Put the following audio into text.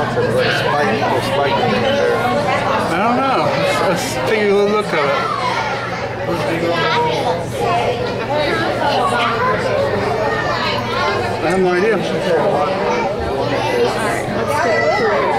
It's a little spike thing there. I don't know. Let's take a little look at it. I have no idea.